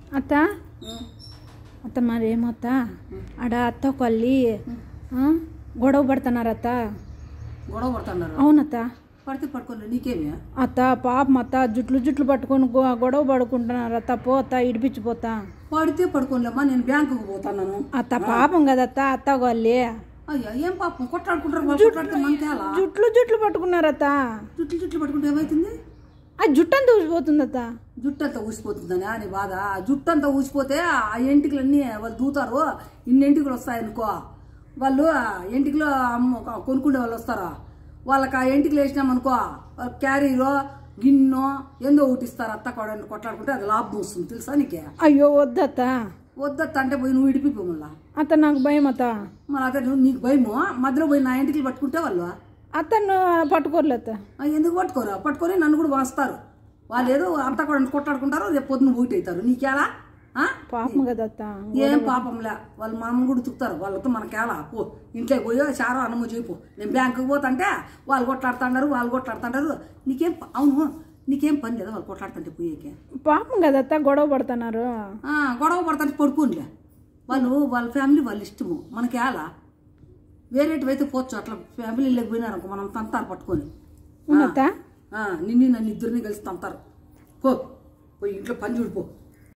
అత్త అత్త మరేమత్త ఆడ అత్త కొల్లి గొడవ పడుతున్నారు అత్త. గొడవ పడుతున్నారు? అవునత్త. పడితే పడుకోండి, నీకేమి అత్త పాపం అత్త జుట్లు పట్టుకొని గొడవ పడుకుంటున్నారు అత్త. పోతా ఇడిపించిపోతా. పడితే పడుకోలేమ్మా, నేను బ్యాంకుకు పోతాను. అత్త పాపం కదత్త అత్త కొల్లి. అయ్యా ఏం పాపం కొట్లాడుకుంటారు? జుట్లు పట్టుకున్నారత్త. జుట్లు పట్టుకుంటే ఏమైతుంది? ఆ జుట్టు అంతా ఊసిపోతుందత్త. జుట్టు అంతా ఊసిపోతుందని అని బాధ. జుట్టు అంతా ఊసిపోతే ఆ ఎంటికలన్నీ వాళ్ళు దూతారు. ఇన్ని ఎంటికలు వస్తాయనుకో, వాళ్ళు ఎంటికలు కొనుక్కునే వాళ్ళు వస్తారా, వాళ్ళకి ఆ ఎంటికలు వేసినామనుకో క్యారీరో గిన్నో ఏందో ఊటిస్తారు. అత్త కొట్లాడుకుంటే అది లాభం వస్తుంది తెలుసా నీకే? అయ్యో వద్దత్త. వద్దత్త అంటే పోయి నువ్వు ఇడిపి మళ్ళా. అత్త నాకు భయం అత్త. మళ్ళీ అదే నీకు భయము, మధ్యలో పోయి నా ఎంటికలు పట్టుకుంటే వాళ్ళు అతను పట్టుకోర్లేత. ఎందుకు పట్టుకోరు? పట్టుకొని నన్ను కూడా వస్తారు. వాళ్ళు ఏదో అంతా కూడా కొట్లాడుకుంటారు, రేపు పొద్దున ఊటి అవుతారు. నీకేలా? పాపం కదా. ఏం పాపంలే, వాళ్ళు మామూలు కూడా తుక్కుతారు. వాళ్ళతో మనకేలా? పో ఇంట్లోకి పోయో చారో అన్నమో చెప్పు. నేను బ్యాంకుకి పోతుంటే వాళ్ళు కొట్లాడుతుంటారు. నీకేం అవును, నీకేం పని లేదా వాళ్ళు కొట్లాడుతుంటే పోయేకే? పాపం కదా గొడవ పడుతున్నారు. గొడవ పడుతుంటే పడుకోనిలే. వాళ్ళ ఫ్యామిలీ వాళ్ళ ఇష్టము, మనకేలా? వేరేటివి అయితే పోవచ్చు, అట్లా ఫ్యామిలీలోకి పోయినారు మనం తంతారు పట్టుకొని. నన్ను ఇద్దరిని కలిసి తంతారు. పోయి ఇంట్లో పని చూడిపో.